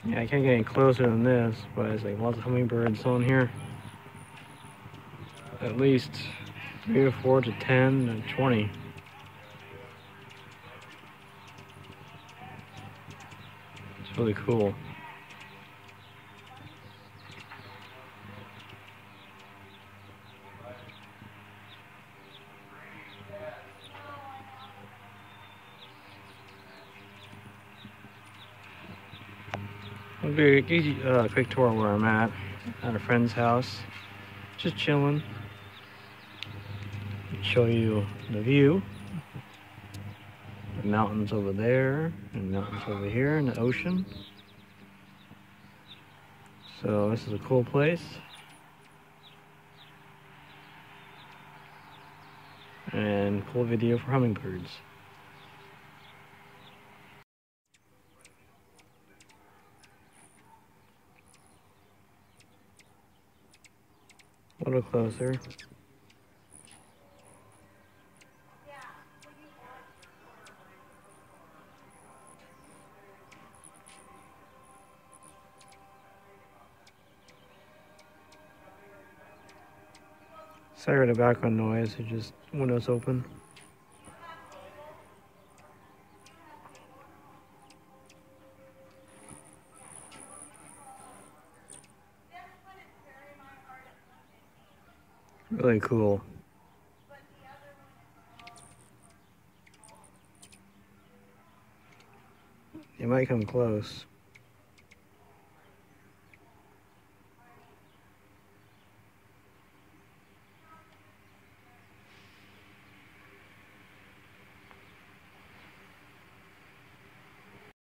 Yeah, I can't get any closer than this, but there's like lots of hummingbirds on here. At least 3 to 4 to 10 and 20. It's really cool. I'll do a quick tour where I'm at a friend's house. Just chilling. Show you the view. The mountains over there, and mountains over here, and the ocean. So this is a cool place. And cool video for hummingbirds. A little closer. Sorry for the background noise, it's just windows open. Really cool. You might come close.